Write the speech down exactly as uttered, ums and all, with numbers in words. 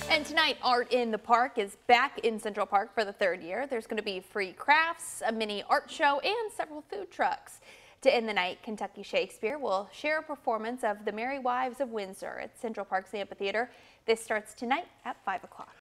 And tonight, Art in the Park is back in Central Park for the third year. There's going to be free crafts, a mini art show, and several food trucks. To end the night, Kentucky Shakespeare will share a performance of The Merry Wives of Windsor at Central Park's Amphitheater. This starts tonight at five o'clock.